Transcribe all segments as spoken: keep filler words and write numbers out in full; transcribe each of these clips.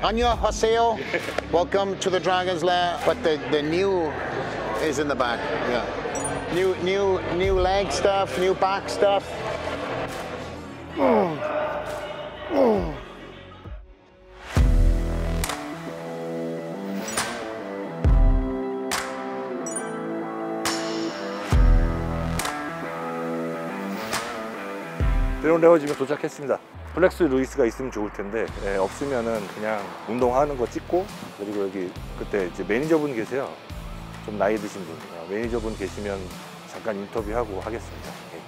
안녕하세요. Welcome to the Dragon's Lair. But the, the new is in the back. Yeah. New, new, new leg stuff, new back stuff. Oh. Oh. 드론레어 지금 도착했습니다. 플렉스 루이스가 있으면 좋을 텐데 예, 없으면은 그냥 운동하는 거 찍고, 그리고 여기 그때 이제 매니저분 계세요. 좀 나이 드신 분. 어, 매니저분 계시면 잠깐 인터뷰하고 하겠습니다. 예.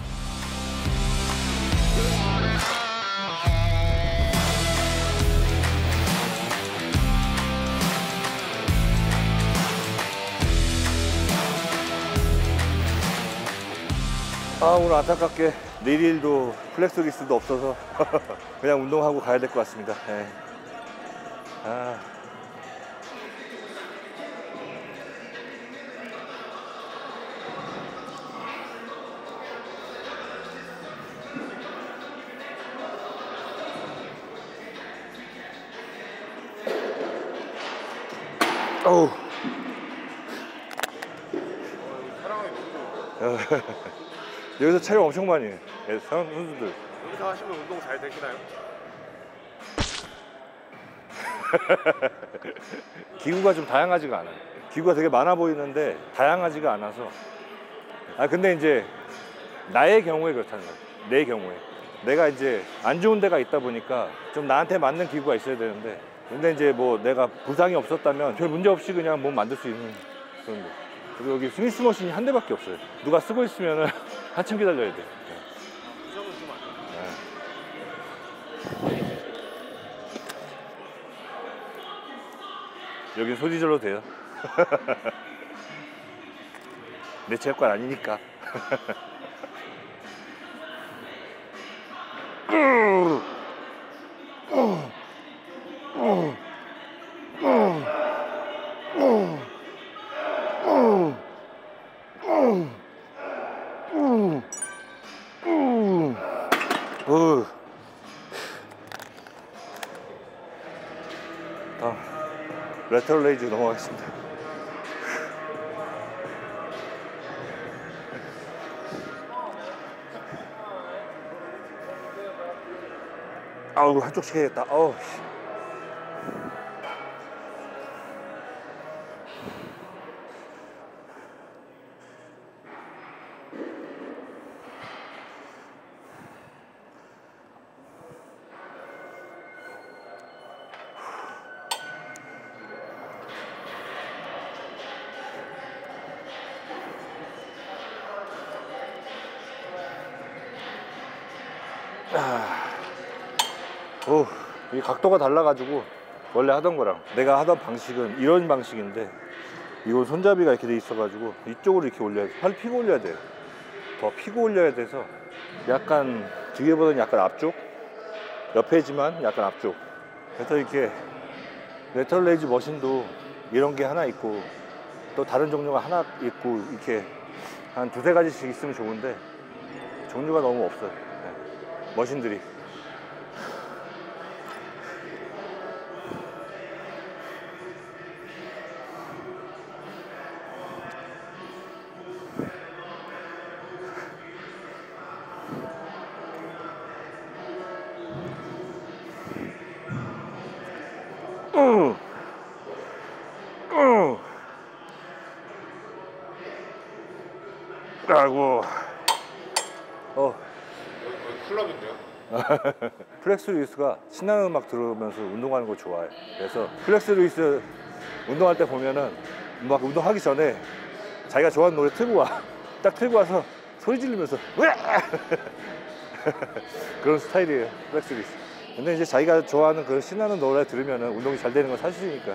아, 오늘 안타깝게 내일도 플렉스 루이스도 없어서 그냥 운동하고 가야 될 것 같습니다. 예. 아. 어우. 여기서 촬영 엄청 많이 해. 선수들. 여기서 하시면 운동 잘 되시나요? 기구가 좀 다양하지가 않아요. 기구가 되게 많아 보이는데 다양하지가 않아서. 아 근데 이제 나의 경우에 그렇다는 거예요. 내 경우에 내가 이제 안 좋은 데가 있다 보니까 좀 나한테 맞는 기구가 있어야 되는데, 근데 이제 뭐 내가 부상이 없었다면 별 문제 없이 그냥 몸 만들 수 있는 그런 거. 그리고 여기 스미스 머신이 한 대밖에 없어요. 누가 쓰고 있으면은 한참 기다려야 돼. 부상은 좀 안 돼요. 네. 여긴 소리 질러도 돼요. 내 체육관 아니니까. 아, 레터럴 레이즈 넘어가겠습니다. 아우, 한쪽씩 해야겠다. 아우. 아, 오, 이 각도가 달라가지고 원래 하던 거랑 내가 하던 방식은 이런 방식인데, 이건 손잡이가 이렇게 돼 있어가지고 이쪽으로 이렇게 올려야 돼. 팔 피고 올려야 돼요. 더 피고 올려야 돼서 약간 기계보다는 약간 앞쪽, 옆에지만 약간 앞쪽. 그래서 이렇게 레터럴 레이즈 머신도 이런 게 하나 있고 또 다른 종류가 하나 있고 이렇게 한 두세 가지씩 있으면 좋은데 종류가 너무 없어요. 네. 머신들이. 음. 음. 아이고. 어. 클럽인데요? 플렉스 루이스가 신나는 음악 들으면서 운동하는 거 좋아해. 그래서 플렉스 루이스 운동할 때 보면은 막 운동하기 전에 자기가 좋아하는 노래 틀고 와. 딱 틀고 와서 소리 지르면서 그런 스타일이에요, 플렉스 루이스. 근데 이제 자기가 좋아하는 그런 신나는 노래 들으면은 운동이 잘 되는 건 사실이니까.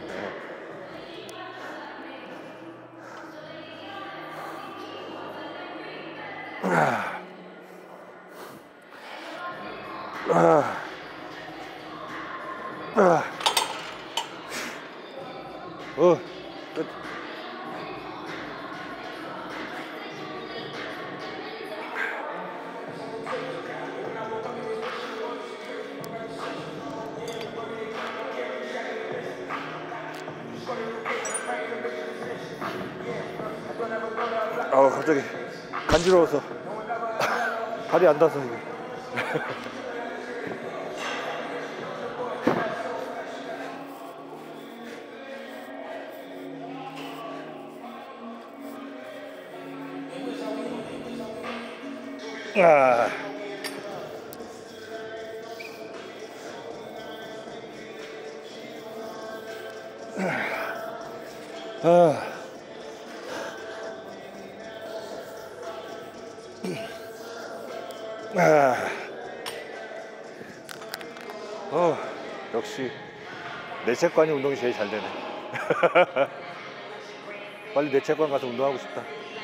아. 아. 아. 어. 끝. 아 갑자기 간지러워서 발이 안 닿아서 이거. 아. 아. 아. 어, 역시 내체관이 운동이 제일 잘 되네. 빨리 내체관 가서 운동하고 싶다.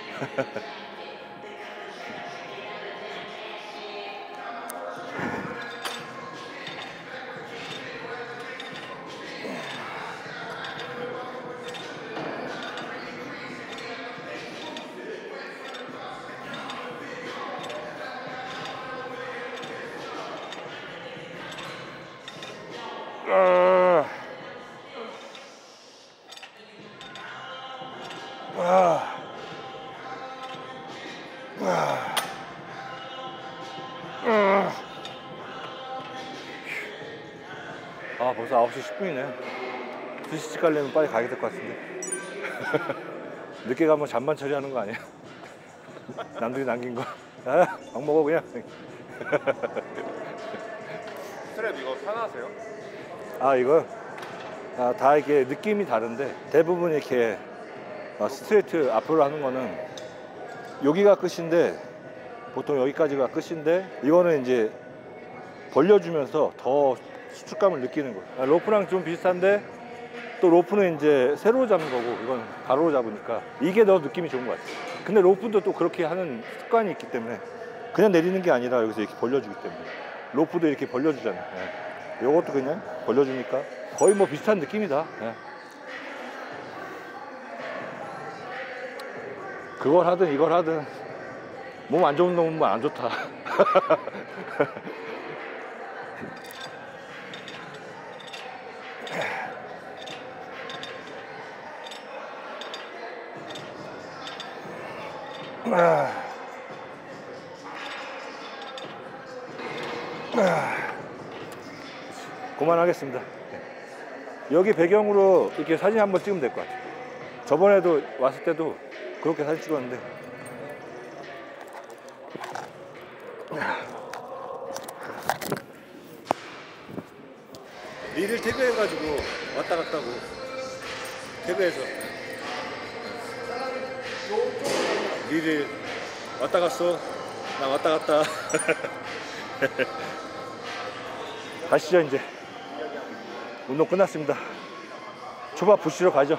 아. 아. 아. 아, 벌써 아홉 시 십 분이네. 스시집 가려면 빨리 가야 될 것 같은데. 늦게 가면 잠만 처리하는 거 아니야? 남들이 남긴 거. 아, 막 먹어 그냥. 스트랩 이거 편하세요? 아, 이거 아, 다 이게 느낌이 다른데 대부분 이렇게 아, 스트레이트 앞으로 하는 거는 여기가 끝인데 보통 여기까지가 끝인데 이거는 이제 벌려주면서 더 수축감을 느끼는 거예요. 아, 로프랑 좀 비슷한데 또 로프는 이제 세로 잡는 거고 이건 가로로 잡으니까 이게 더 느낌이 좋은 것 같아요. 근데 로프도 또 그렇게 하는 습관이 있기 때문에 그냥 내리는 게 아니라 여기서 이렇게 벌려주기 때문에 로프도 이렇게 벌려주잖아요. 네. 이것도 그냥 벌려주니까 거의 뭐 비슷한 느낌이다. 네. 그걸 하든 이걸 하든 몸 안 좋은 놈은 안 좋다. 아. 아. 그만하겠습니다. 여기 배경으로 이렇게 사진 한번 찍으면 될 것 같아요. 저번에도 왔을 때도 그렇게 사진 찍었는데 리를 태그해가지고 왔다 갔다고 태그해서 리를 왔다 갔어 나 왔다 갔다. 가시죠. 이제 운동 끝났습니다. 초밥 부시러 가죠.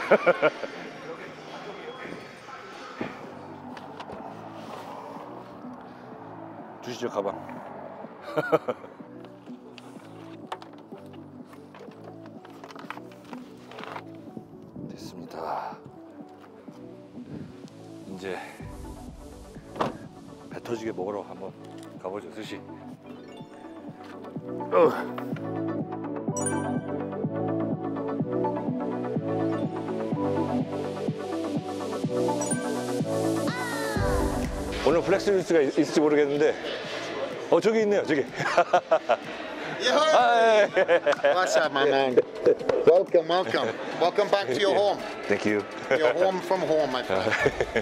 주시죠 가방. 됐습니다. 이제 배 터지게 먹으러 한번 가보죠. 스시. 어. 오늘 플렉스 뉴스가 있을지 모르겠는데 어 저기 있네요. 저기. Yeah. What's up, my man? Welcome, welcome. Welcome back to your home. Thank you. Your home from home, my friend.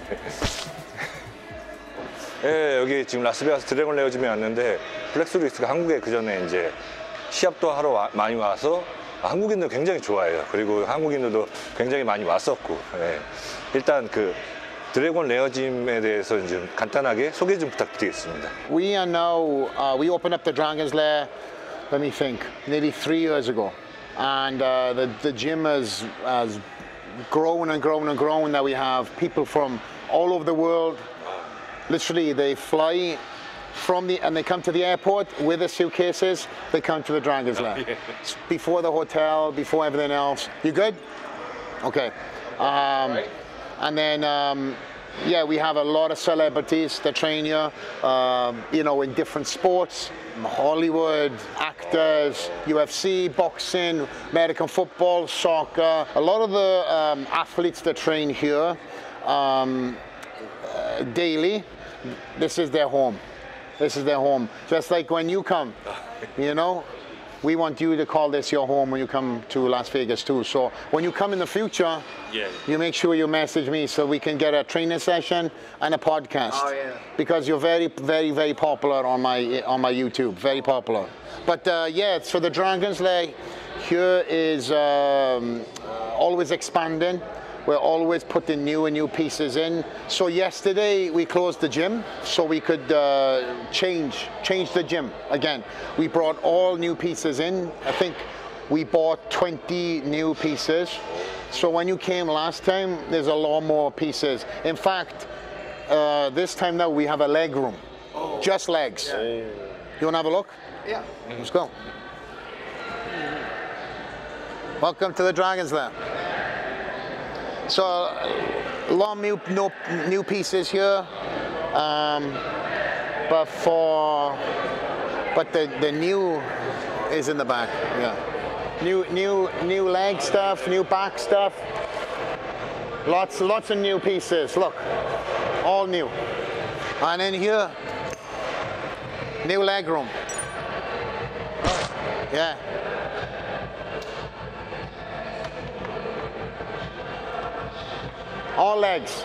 예, 여기 지금 라스베가스 드래곤 레어짐에 왔는데 플렉스 루이스가 한국에 그 전에 이제 시합도 하러 와, 많이 와서 한국인들 굉장히 좋아해요. 그리고 한국인들도 굉장히 많이 왔었고 예. 일단 그 드래곤 레어짐에 대해서 좀 간단하게 소개 좀 부탁드리겠습니다. We are now, uh, we opened up the Dragon's Lair, let me think, nearly three years ago. And uh, the, the gym has, has grown and grown and grown. Now we have people from all over the world. Literally, they fly from the, and they come to the airport with their suitcases, they come to the Dragon's Lair. Yeah. Before the hotel, before everything else. You good? Okay. Um, right. And then, um, yeah, we have a lot of celebrities that train here, um, you know, in different sports, Hollywood, actors, U F C, boxing, American football, soccer. A lot of the um, athletes that train here, um, uh, daily, this is their home. This is their home. Just like when you come, you know, we want you to call this your home when you come to Las Vegas too. So when you come in the future, yeah. you make sure you message me so we can get a training session and a podcast. Oh, yeah. Because you're very, very, very popular on my on my YouTube. Very popular. But uh, yeah, so the Dragon's Lair here is um, always expanding. We're always putting new and new pieces in. So yesterday we closed the gym so we could uh, change change the gym again. We brought all new pieces in. I think we bought twenty new pieces. So when you came last time, there's a lot more pieces. In fact, uh, this time now we have a leg room, oh. just legs. Yeah. You want to have a look? Yeah. Let's go. Welcome to the Dragon's Lair. So a lot of new, no, new pieces here, um, but for but the the new is in the back. Yeah, new new new leg stuff, new back stuff. Lots lots of new pieces. Look, all new. And in here, new leg room. Yeah. All legs,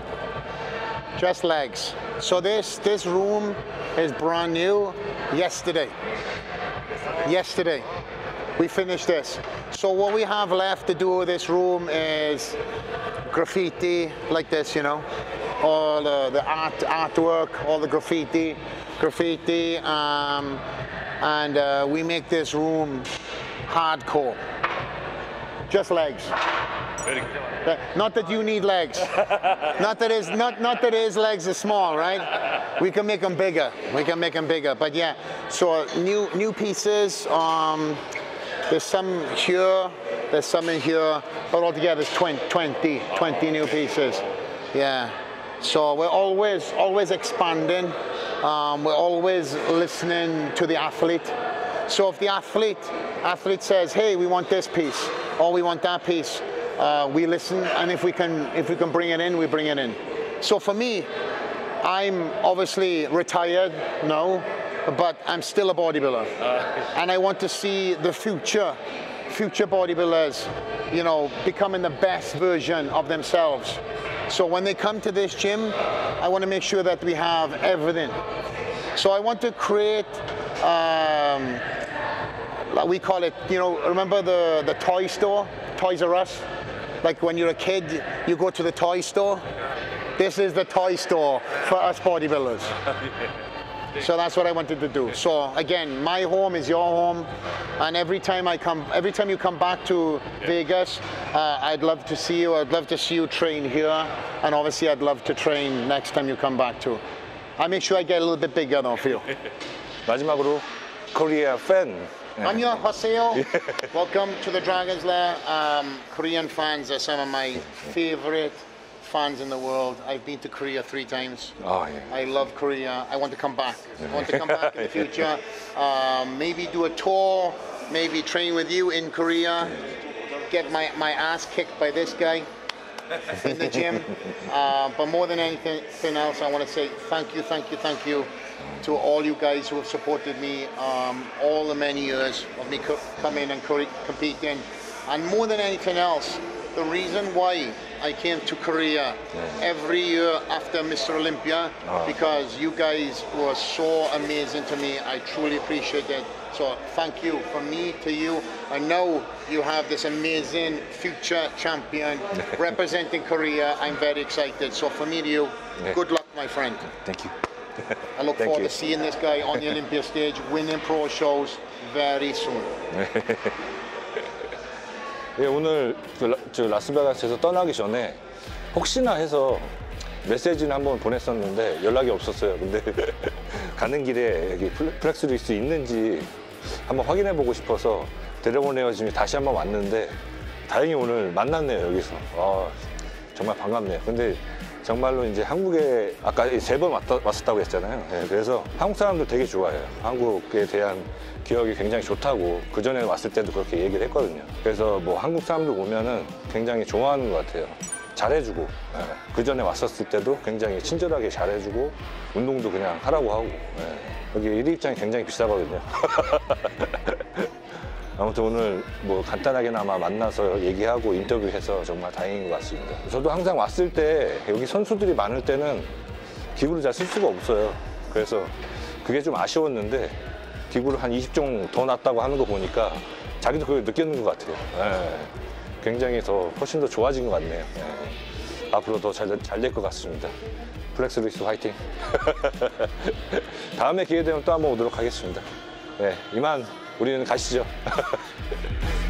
just legs. So this this room is brand new. Yesterday, yesterday, we finished this. So what we have left to do with this room is graffiti like this, you know, all the, the art artwork, all the graffiti, graffiti, um, and uh, we make this room hardcore. Just legs. Very good. Not that you need legs. not that his not not that his legs are small, right? We can make them bigger. We can make them bigger. But yeah, so new new pieces. Um, there's some here. There's some in here. But altogether, it's twenty, twenty, twenty new pieces. Yeah. So we're always always expanding. Um, we're always listening to the athlete. So if the athlete athlete says, "Hey, we want this piece," or "We want that piece," Uh, we listen, and if we can if we can bring it in, we bring it in. So for me, I'm obviously retired now, but I'm still a bodybuilder, uh. and I want to see the future future bodybuilders, you know, becoming the best version of themselves. So when they come to this gym, I want to make sure that we have everything. So I want to create, um, we call it, you know, remember the the toy store, Toys R Us? Like when you're a kid, you go to the toy store. This is the toy store for us bodybuilders. So that's what I wanted to do. So again, my home is your home, and every time I come, every time you come back to Vegas, uh, I'd love to see you. I'd love to see you train here, and obviously I'd love to train next time you come back too. I make sure I get a little bit bigger though for you. 마지막으로 Korea fan. 안녕하세요. Welcome to the Dragon's Lair. Um, Korean fans are some of my favorite fans in the world. I've been to Korea three times. Oh, yeah. I love Korea. I want to come back. I want to come back in the future. Um, maybe do a tour, maybe train with you in Korea. Get my, my ass kicked by this guy in the gym. Uh, but more than anything else, I want to say thank you, thank you, thank you to all you guys who have supported me um, all the many years of me co coming and co competing. And more than anything else, the reason why I came to Korea every year after Mister Olympia, oh. because you guys were so amazing to me. I truly appreciate it. So thank you from me to you. I know you have this amazing future champion representing Korea. I'm very excited. So from me to you, yeah. Good luck, my friend. Thank you. I look Thank forward you. to seeing this guy on the Olympia stage, winning pro shows very soon. 네, 오늘 그 라, 저 라스베가스에서 떠나기 전에 혹시나 해서 메시지는 한번 보냈었는데 연락이 없었어요. 근데 가는 길에 여기 플렉스 리스 있는지 한번 확인해 보고 싶어서 데려보내어 지금 다시 한번 왔는데 다행히 오늘 만났네요, 여기서. 아, 정말 반갑네요. 근데 정말로 이제 한국에 아까 세 번 왔었다고 했잖아요. 네, 그래서 한국 사람들 되게 좋아해요. 한국에 대한 기억이 굉장히 좋다고 그 전에 왔을 때도 그렇게 얘기를 했거든요. 그래서 뭐 한국 사람들 오면은 굉장히 좋아하는 것 같아요. 잘해주고 예. 그 전에 왔었을 때도 굉장히 친절하게 잘해주고 운동도 그냥 하라고 하고 예. 여기 일 위 입장이 굉장히 비싸거든요. 아무튼 오늘 뭐 간단하게나마 만나서 얘기하고 인터뷰해서 정말 다행인 것 같습니다. 저도 항상 왔을 때 여기 선수들이 많을 때는 기구를 잘 쓸 수가 없어요. 그래서 그게 좀 아쉬웠는데 기구를 한 이십 종 더 놨다고 하는 거 보니까 자기도 그걸 느끼는 것 같아요. 예. 굉장히 더 훨씬 더 좋아진 것 같네요. 예. 앞으로 더 잘 잘 될 것 같습니다. 플렉스루이스 화이팅! 다음에 기회 되면 또 한번 오도록 하겠습니다. 네, 이만 우리는 가시죠.